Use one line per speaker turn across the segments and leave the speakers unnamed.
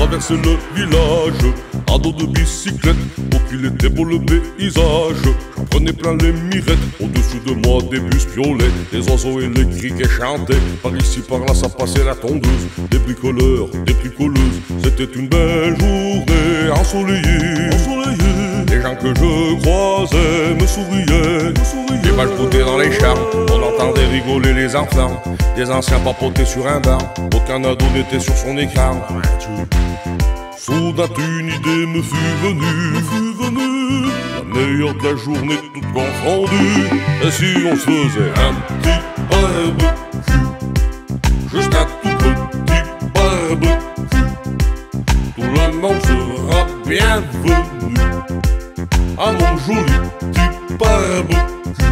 traversé le village à dos de bicyclette. Oh qu'il était beau le paysage, j'en prenais plein les mirettes. Au-dessus de moi des bus piolets, les oiseaux et les criquets chantaient. Par ici par là ça passait la tondeuse, des bricoleurs, des bricoleuses. C'était une belle journée ensoleillée. Les gens que je croisais me souriaient. Les balles trottaient dans les champs, on entendait rigoler les enfants. Des anciens papotaient sur un banc, aucun ado n'était sur son écran. Soudain une idée me fut venue, la meilleure de la journée toute confondue. Et si on se faisait un petit barbecue, juste un tout petit barbecue, tout le monde sera bienvenu à mon joli petit barbecue.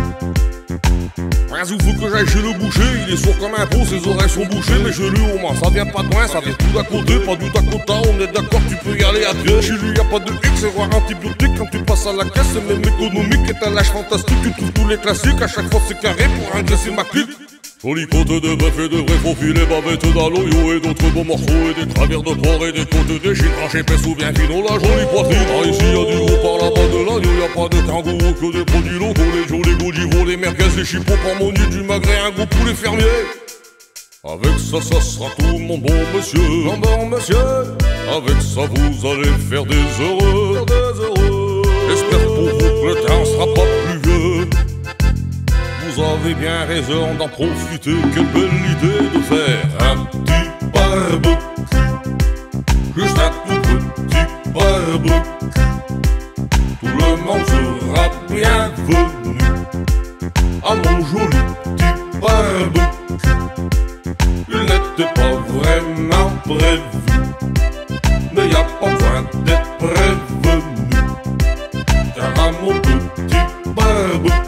Il faut que j'aille chez le boucher, il est sourd comme un pot, ses oreilles sont bouchées. Mais je lui au moins, ça vient pas de loin, ça vient tout d'à côté, pas du Dakota. On est d'accord, tu peux y aller à pied. Chez lui y a pas de X, c'est voir antibiotique. Quand tu passes à la caisse, c'est même économique. Et un lâche fantastique, tu trouves tous les classiques. À chaque fois c'est carré pour engraisser ma clique. Jolie côte de bœuf et de vrais faux filets, bavettes d'aloyo et d'autres beaux morceaux. Et des travers de porc et des côtes de chine tranchées, épaisses ou bien fino, la jolie poitrine. Par ici y'a du haut, par là-bas de l'agneau. Y'a pas de kangourou que des produits locaux. Les jolis gaudivots, les merguez, les chipots, parmonies, du magret, un gros poulet fermier. Avec ça, ça sera tout mon bon monsieur. Mon bon monsieur. Avec ça vous allez faire des heureux. J'espère pour vous que le temps sera pas pluvieux. Vous avez bien raison d'en profiter, quelle belle idée de faire un petit barbecue, juste un tout petit barbecue. Tout le monde sera bienvenu à mon joli petit barbecue. Il n'était pas vraiment prévu, mais y a pas besoin d'être prévenu, car à mon petit barbecue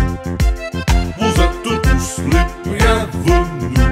vous êtes tous les bienvenus.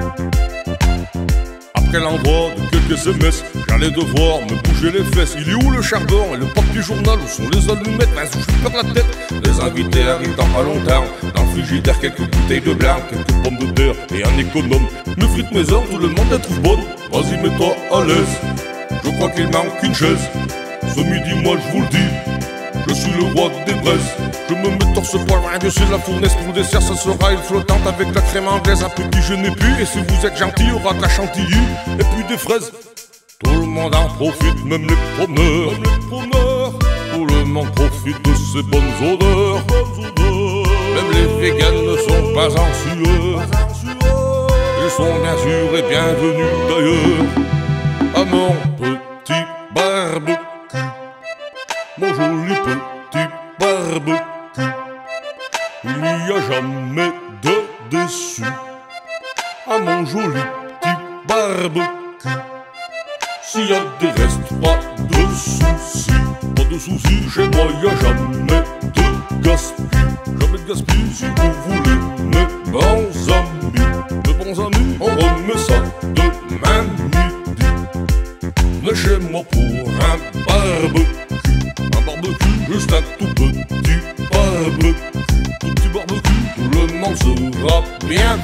Après l'envoi de quelques SMS, j'allais devoir me bouger les fesses. Il est où le charbon et le papier journal? Où sont les allumettes? Où je perds la tête. Les invités arrivent dans pas longtemps. Dans le frigidaire, quelques bouteilles de blanc, quelques pommes de terre et un économe. Me frite mes heures, tout le monde les trouve bonnes. Vas-y, mets-toi à l'aise. Je crois qu'il manque une chaise. Ce midi, moi je vous le dis, je suis le roi des braises. Je me mets torse poil dessus la fournaise. Pour le dessert, ce sera une flottante avec la crème anglaise. Un petit je n'ai plus. Et si vous êtes gentil, il y aura de la chantilly et puis des fraises. Tout le monde en profite, même les promeneurs. Tout le monde profite de ces bonnes odeurs. Même les véganes ne sont pas en sueur. Ils sont bien sûrs et bienvenus d'ailleurs à mon petit barbecue. Mon joli petit barbecue. Il n'y a jamais de déçu à mon joli petit barbecue. S'il y a des restes, pas de soucis. Pas de soucis, chez moi y a jamais de gaspille. Jamais de gaspille. Si vous voulez mes bons amis, on remet ça demain midi. Venez chez moi pour un barbecue, juste un tout petit barbecue. Tout petit barbecue, tout le monde sera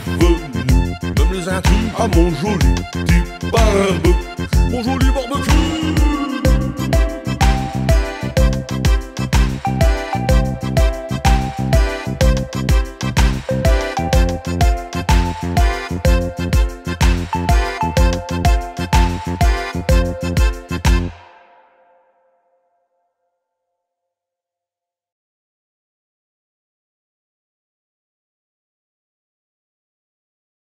bienvenu. Même les intrus à mon joli petit barbecue. Mon joli barbecue.